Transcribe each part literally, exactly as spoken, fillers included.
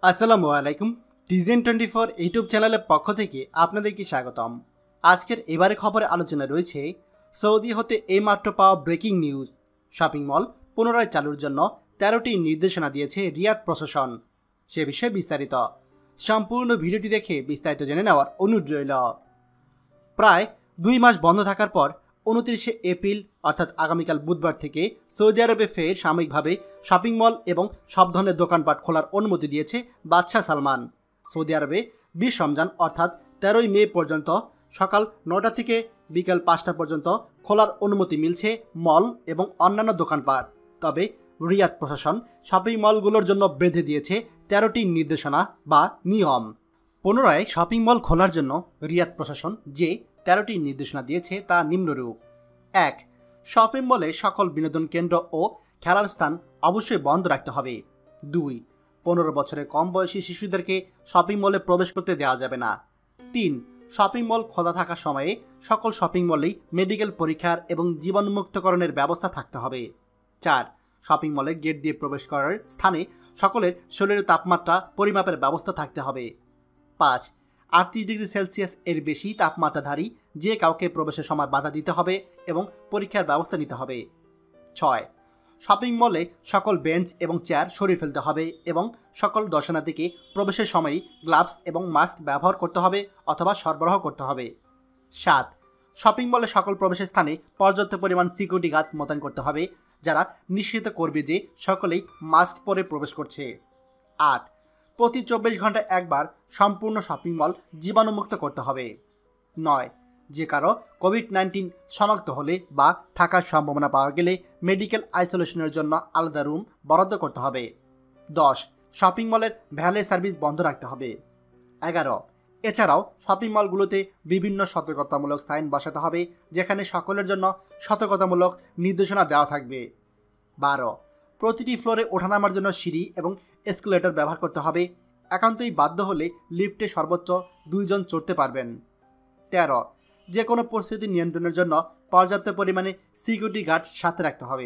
আসসালামু আলাইকুম। টিজেন twenty four YouTube চ্যানেলের পক্ষ থেকে আপনাদেরকে স্বাগতম। আজকের এবারে খবরে আলোচনা রয়েছে সৌদি হতে এইমাত্র পাওয়া ব্রেকিং নিউজ। শপিং মল পুনরায় চালুর জন্য তেরোটি নির্দেশনা দিয়েছে রিয়াদ প্রশাসন। সে বিষয়ে বিস্তারিত সম্পূর্ণ ভিডিওটি দেখে বিস্তারিত জেনে নেওয়ার অনুরোধ রইল। প্রায় দুই মাস বন্ধ থাকার পর উনত্রিশে এপ্রিল অর্থাৎ আগামীকাল বুধবার থেকে সৌদি আরবে ফের সাময়িকভাবে শপিং মল এবং সব ধরনের দোকানপাট খোলার অনুমতি দিয়েছে বাদশাহ সালমান। সৌদি আরবে বিশ রমজান অর্থাৎ তেরোই মে পর্যন্ত সকাল নটা থেকে বিকাল পাঁচটা পর্যন্ত খোলার অনুমতি মিলছে মল এবং অন্যান্য দোকানপাট। তবে রিয়াদ প্রশাসন শপিং মলগুলোর জন্য বেঁধে দিয়েছে তেরোটি নির্দেশনা বা নিয়ম। পুনরায় শপিং মল খোলার জন্য রিয়াদ প্রশাসন যে তেরোটি নির্দেশনা দিয়েছে তা নিম্নরূপ। এক, শপিং মলে সকল বিনোদন কেন্দ্র ও খেলার স্থান অবশ্যই বন্ধ রাখতে হবে। দুই, পনেরো বছরের কম বয়সী শিশুদেরকে শপিং মলে প্রবেশ করতে দেওয়া যাবে না। তিন, শপিং মল খোলা থাকার সময়ে সকল শপিং মলেই মেডিকেল পরীক্ষার এবং জীবাণুমুক্তকরণের ব্যবস্থা থাকতে হবে। চার, শপিং মলের গেট দিয়ে প্রবেশ করার স্থানে সকলের শরীরের তাপমাত্রা পরিমাপের ব্যবস্থা থাকতে হবে। পাঁচ, আটত্রিশ ডিগ্রি সেলসিয়াস এর বেশি তাপমাত্রাধারী যে কাউকে প্রবেশের সময় বাধা দিতে হবে এবং পরীক্ষার ব্যবস্থা নিতে হবে। ছয়, শপিং মলে সকল বেঞ্চ এবং চেয়ার সরিয়ে ফেলতে হবে এবং সকল দর্শনার্থীকে প্রবেশের সময়ই গ্লাভস এবং মাস্ক ব্যবহার করতে হবে অথবা সরবরাহ করতে হবে। সাত, শপিং মলে সকল প্রবেশের স্থানে পর্যাপ্ত পরিমাণ সিকিউরিটি গার্ড মোতায়েন করতে হবে যারা নিশ্চিত করবে যে সকলেই মাস্ক পরে প্রবেশ করছে। আট, প্রতি চব্বিশ ঘন্টায় একবার সম্পূর্ণ শপিং মল জীবাণুমুক্ত করতে হবে। নয়, যে কারো কোভিড নাইন্টিন শনাক্ত হলে বা থাকার সম্ভাবনা পাওয়া গেলে মেডিকেল আইসোলেশনের জন্য আলাদা রুম বরাদ্দ করতে হবে। দশ, শপিং মলের ভ্যালে সার্ভিস বন্ধ রাখতে হবে। এগারো, এছাড়াও শপিং মলগুলোতে বিভিন্ন সতর্কতামূলক সাইন বসাতে হবে যেখানে সকলের জন্য সতর্কতামূলক নির্দেশনা দেওয়া থাকবে। বারো, প্রতিটি ফ্লোরে ওঠানামার জন্য সিঁড়ি এবং এসকেলেটর ব্যবহার করতে হবে। একান্তই বাধ্য হলে লিফটে সর্বোচ্চ দুইজন চড়তে পারবেন। তেরো, যে কোনো পরিস্থিতি নিয়ন্ত্রণের জন্য পর্যাপ্ত পরিমাণে সিকিউরিটি গার্ড সাথে রাখতে হবে।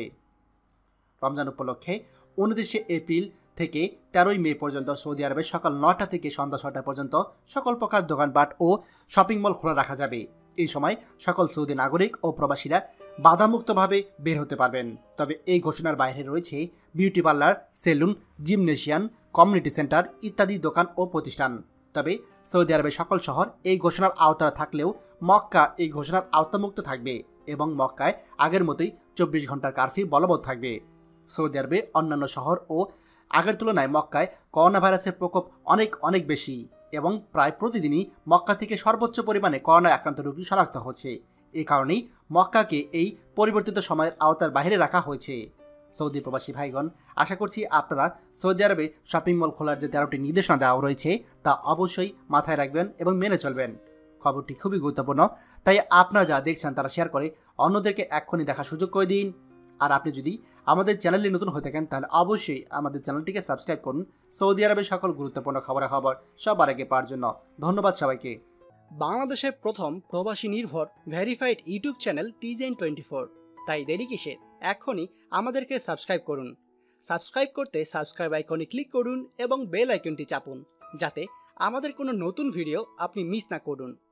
রমজান উপলক্ষে উনত্রিশে এপ্রিল থেকে তেরোই মে পর্যন্ত সৌদি আরবে সকাল নটা থেকে সন্ধ্যা ছটা পর্যন্ত সকল প্রকার দোকানপাট ও শপিং মল খোলা রাখা যাবে। এই সময় সকল সৌদি নাগরিক ও প্রবাসীরা বাধামুক্তভাবে বের হতে পারবেন। তবে এই ঘোষণার বাইরে রয়েছে beauty parlour, salon, gymnasium, community centre ইত্যাদি দোকান ও প্রতিষ্ঠান। তবে সৌদি আরবের সকল শহর এই ঘোষণার আওতায় থাকলেও মক্কা এই ঘোষণার আওতামুক্ত থাকবে এবং মক্কায় আগের মতোই চব্বিশ ঘন্টার কারফিউ বলবৎ থাকবে। সৌদি আরবে অন্যান্য শহর ও আগের তুলনায় মক্কায় করোনা ভাইরাসের প্রকোপ অনেক অনেক বেশি এবং প্রায় প্রতিদিনই মক্কা থেকে সর্বোচ্চ পরিমাণে করোনা আক্রান্ত রোগী শনাক্ত হচ্ছে। এই কারণেই মক্কাকে এই পরিবর্তিত সময়ের আওতার বাইরে রাখা হয়েছে। সৌদি প্রবাসী ভাইগণ, আশা করছি আপনারা সৌদি আরবে শপিং মল খোলার যে তেরোটি নির্দেশনা দেওয়া রয়েছে তা অবশ্যই মাথায় রাখবেন এবং মেনে চলবেন। খবরটি খুবই গুরুত্বপূর্ণ, তাই আপনারা যা দেখছেন তারা শেয়ার করে অন্যদেরকে এক্ষুনি দেখার সুযোগ করে দিন। আর আপনি যদি আমাদের চ্যানেলে নতুন হয়ে থাকেন তাহলে অবশ্যই আমাদের চ্যানেলটিকে সাবস্ক্রাইব করুন সৌদি আরবের সকল গুরুত্বপূর্ণ খবরাখবর সবার আগে পাওয়ার জন্য। ধন্যবাদ সবাইকে। বাংলাদেশের প্রথম প্রবাসী নির্ভর ভেরিফাইড ইউটিউব চ্যানেল টিজেন টোয়েন্টি ফোর, তাই দেরি কিসের, এখনই আমাদেরকে সাবস্ক্রাইব করুন। সাবস্ক্রাইব করতে সাবস্ক্রাইব আইকনে ক্লিক করুন এবং বেল আইকনটি চাপুন যাতে আমাদের কোনো নতুন ভিডিও আপনি মিস না করুন।